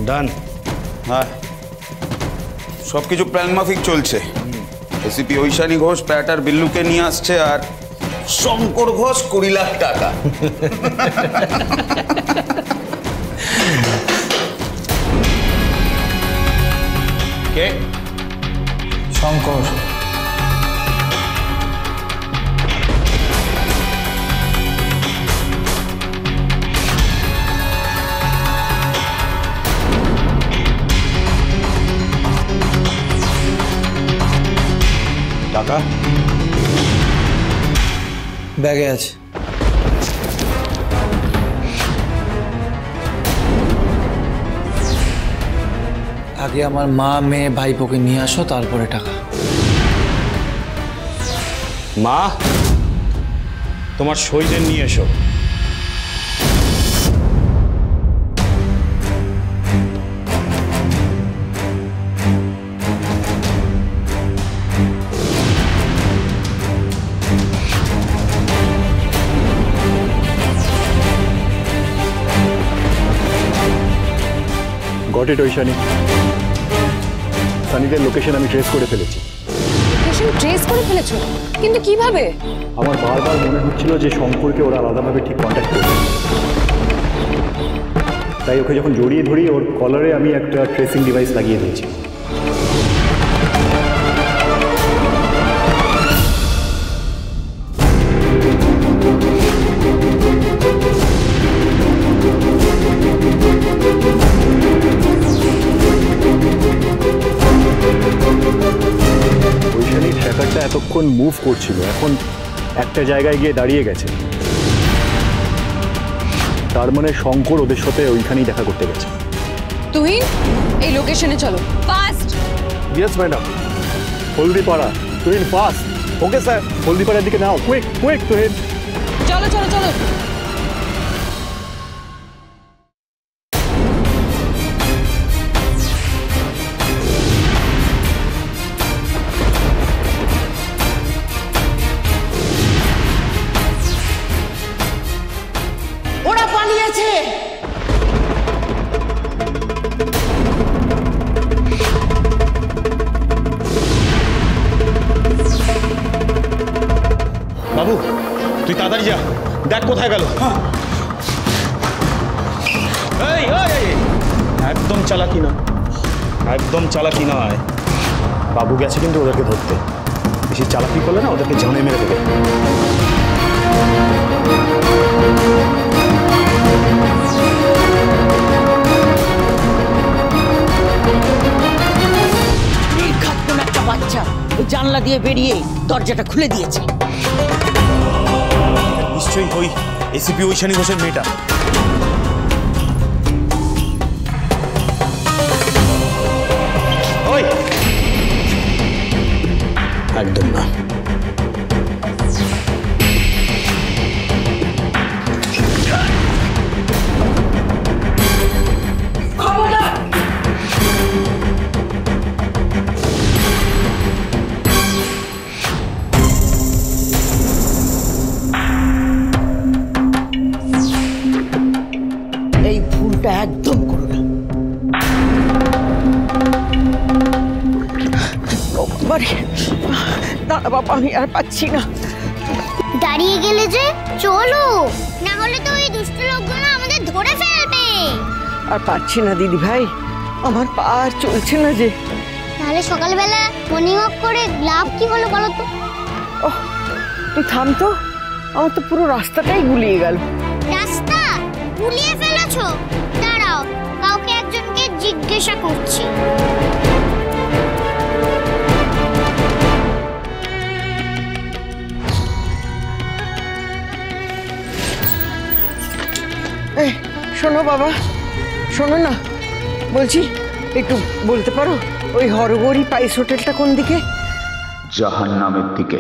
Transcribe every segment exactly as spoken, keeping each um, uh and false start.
ডান। হ্যাঁ, সব কিছু প্ল্যান মাফিক চলছে। এসিপি ঐশানী ঘোষ প্যাট আর বিল্লুকে নিয়ে আসছে, আর শঙ্কর ঘোষ কুড়ি লাখ টাকা। কে? শঙ্কর। টাকা ব্যাগে আছে। আগে আমার মা মেয়ে ভাইপোকে নিয়ে আসো, তারপরে টাকা। মা, তোমার শহীদের নিয়ে এসো। গট ইট ঐশানী, সানিদের লোকেশন আমি ট্রেস করে ফেলেছি। লোকেশন ট্রেস করে ফেলেছো? কিন্তু কিভাবে? আমার বারবার মনে হচ্ছিল যে শঙ্করকে ওরা আলাদাভাবে ঠিক কন্ট্যাক্ট করবে, তাই ওকে যখন জড়িয়ে ধরি ওর কলারে আমি একটা ট্রেসিং ডিভাইস লাগিয়ে দিয়েছি। এতক্ষণ মুভ করছিল, এখন একটা জায়গায় গিয়ে দাঁড়িয়ে গেছে, তার মানে শঙ্কর ওদের সাথে ওইখানেই দেখা করতে গেছে। তুহিন, এই লোকেশনে চলো fast. Yes madam. Haldipara. Tuhin fast. Okay sir, হলদিপাড়ার দিকে নাও, কুইক কুইক তুহিন। চলো চলো চলো। বাবু, তুই তাড়াতাড়ি যা, দেখ কোথায় গেল। এই এই একদম চালাকি না, একদম চালাকি নয়। বাবু গেছে কিন্তু ওদেরকে ধরতে, বেশি চালাকি করলে না ওদেরকে জানে মেরে দেবে। একটা বাচ্চা ওই জানলা দিয়ে বেরিয়ে দরজাটা খুলে দিয়েছে। নিশ্চয়ই ওই এসিপি ঐশানী ঘোষের মেয়েটা। ওই একদম না। এই ভুলটা একদম করো না। না বাবা, আমি আর পাচ্ছি না। দাঁড়িয়ে গেলে যে, চলো, না হলে তো ওই দুষ্ট লোকগুলো আমাদের ধরে ফেলবে। আর পাচ্ছি না দিদি ভাই, আমার পা আর চলছে না যে। তাহলে সকালবেলা মর্নিং ওয়াক করে লাভ কি হলো বলো তো? ও তুই থাম তো, আমার তো পুরো রাস্তাটাই গুলিয়ে গেল। রাস্তা গুলিয়ে ফেলেছো? দাঁড়াও, কাউকে একজনকে জিজ্ঞাসা করছি। শোনো বাবা, শোনো না, বলছি একটু বলতে পারো ওই হরগৌরী পাইস হোটেলটা কোন দিকে? জাহান্নামের দিকে।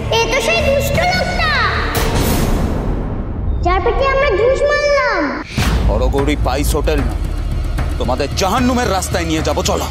যার পেটে আমরা ঢুস মারলাম। হরগৌরী পাইস হোটেল না, তোমাদের জাহান্নুমের রাস্তায় নিয়ে যাব, চলো।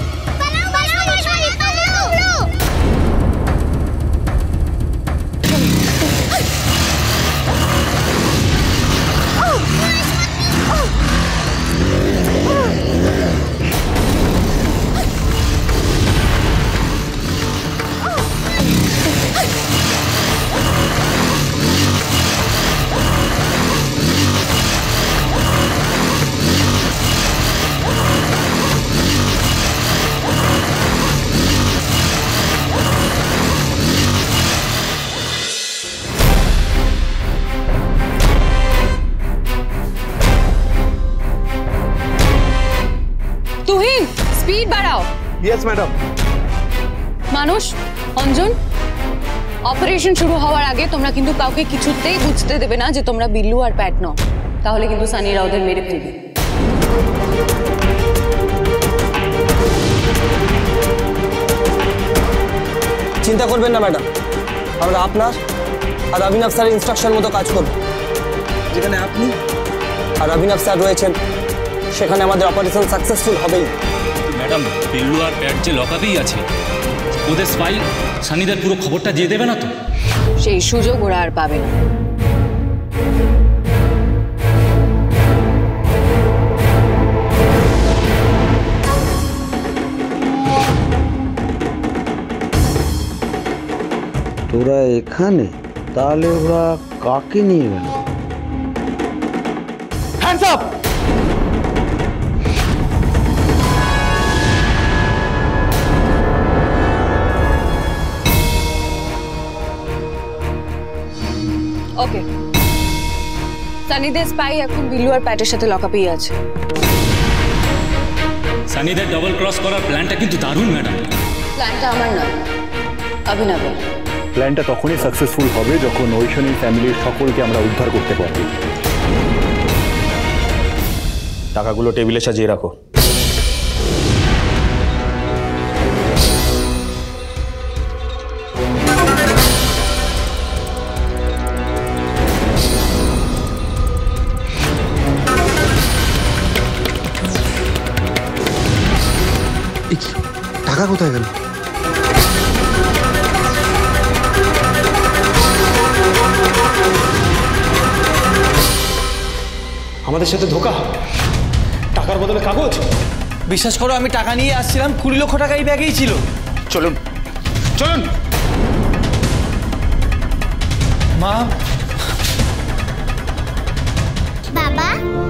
তুহিন, স্পিড বাড়াও। Yes madam. মানুষ, অঞ্জন, অপারেশন শুরু হওয়ার আগে তোমরা কিন্তু কাউকে কিছুতেই বুঝতে দেবে না যে তোমরা বিল্লু আর প্যাট নও, তাহলে কিন্তু সানিরা ওদের মেরে ফেলবে। চিন্তা করবেন না ম্যাডাম, আমরা আপনার আর অভিনব স্যারের ইনস্ট্রাকশন মতো কাজ করব। যেখানে আপনি আর অভিনব স্যার রয়েছেন সেখানে আমাদের অপারেশন সাকসেসফুল হবেই। ম্যাডাম, বিল্লু আর প্যাট যে লকআপেই আছে, ওদের স্পাই সানিদের পুরো খবরটা দিয়ে দেবে না তো? সেই সুযোগ ওরা আর পাবে না। তোরা এখানে, তাহলে ওরা কাকে নিয়ে গেল? Hands up! ওকে, সানিদের স্পাই এখন বিল্লু আর প্যাটের সাথে লকআপেই আছে। সানিদের ডবল ক্রস করার প্ল্যানটা কিন্তু দারুণ ম্যাডাম। প্ল্যানটা আমার নয়, অভিনবের। প্ল্যানটা তখনই সাকসেসফুল হবে যখন ঐশানীর ফ্যামিলির সকলকে আমরা উদ্ধার করতে পারব। টাকাগুলো টেবিলে সাজিয়ে রাখো। টাকা কোথায় গেল? আমাদের সাথে ধোকা, টাকার বদলে কাগজ। বিশ্বাস করো, আমি টাকা নিয়ে আসছিলাম, কুড়ি লক্ষ টাকা এই ব্যাগেই ছিল। চলুন চলুন। মা, বাবা,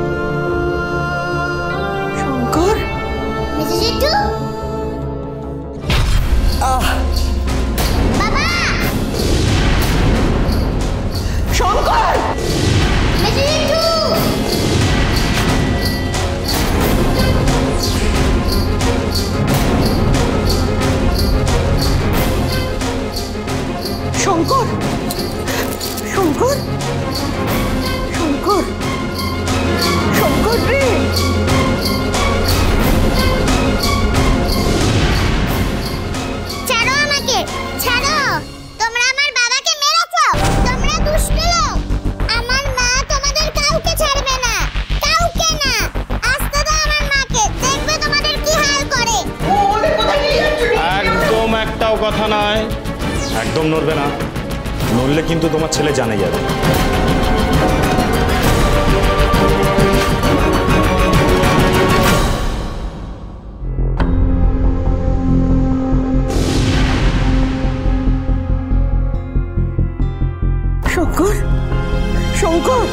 শঙ্কর, মেজো জেঠু, বাবা, শঙ্কর, মেজো জেঠু, শঙ্কর, শঙ্কর, শঙ্কর, শঙ্কর রে! ছাড়ো আমাকে, ছাড়ো। তোমরা আমার বাবাকে মেরেছো, তোমরা দুষ্ট লোক। আমার মা তোমাদের কাউকে ছাড়বে না, কাউকে না। আসতে দাও আমার মাকে, দেখবে তোমাদের কি হাল করে। একদম একটাও কথা নয়, একদম নড়বে না। নড়লে কিন্তু তোমার ছেলে জানে যাবে। শঙ্কর, শঙ্কর,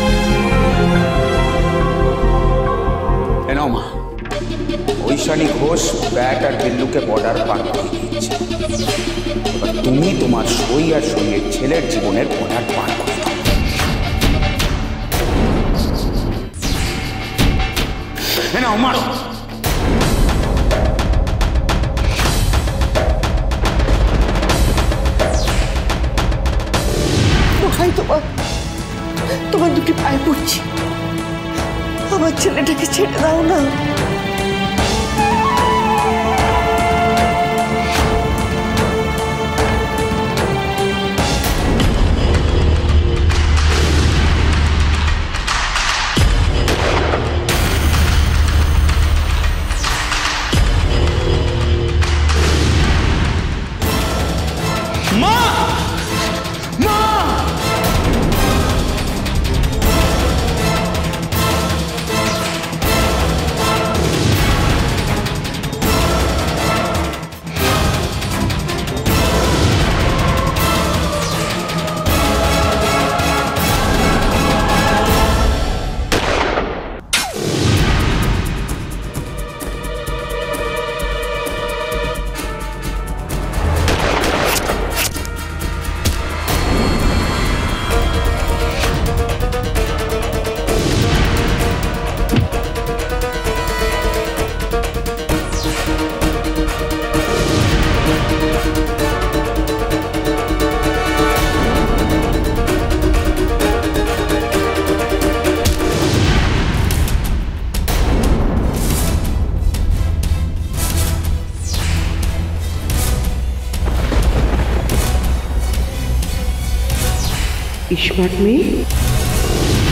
এ নাও মা, ঐশানী ঘোষ প্যাট আর বিল্লুকে বর্ডার পার করে দিয়েছে। এবার তুমি তোমার সই আর সইয়ের ছেলের জীবনের বর্ডার পার করে দাও। এ নাও মারো। ভাই, তোমার তোমার দুটি পায়ে পড়ছি, আমার ছেলেটাকে ছেড়ে দাও না। স্মার্ট মেয়ে